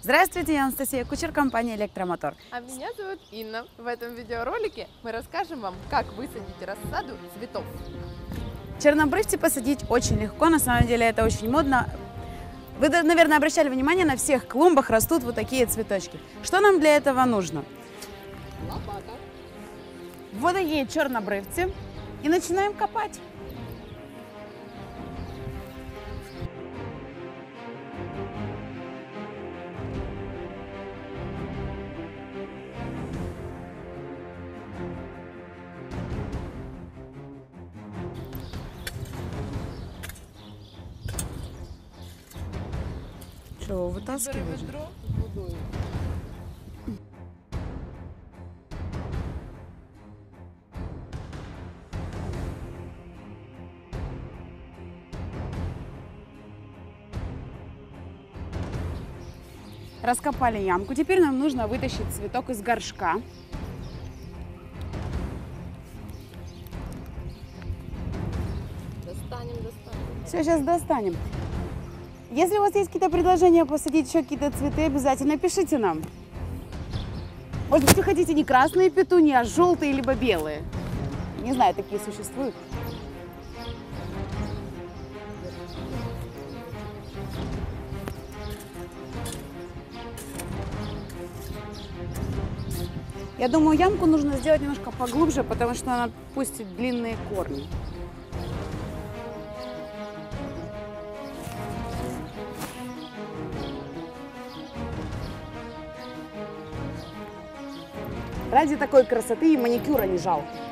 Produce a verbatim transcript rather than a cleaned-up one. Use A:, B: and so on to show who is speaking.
A: Здравствуйте, я Анастасия Кучер, компания «Электромотор».
B: А меня зовут Инна. В этом видеоролике мы расскажем вам, как высадить рассаду цветов.
A: Чернобрывцы посадить очень легко, на самом деле это очень модно. Вы, наверное, обращали внимание, на всех клумбах растут вот такие цветочки. Что нам для этого нужно?
B: Лопата.
A: Вот такие чернобрывцы. И начинаем копать. Что, вытаскиваешь?
B: Ведро с водой.
A: Раскопали ямку. Теперь нам нужно вытащить цветок из горшка.
B: Достанем, достанем.
A: Все, сейчас достанем. Если у вас есть какие-то предложения посадить еще какие-то цветы, обязательно пишите нам. Может быть, вы хотите не красные петунии, а желтые либо белые. Не знаю, такие существуют. Я думаю, ямку нужно сделать немножко поглубже, потому что она пустит длинные корни. Ради такой красоты и маникюра не жалко.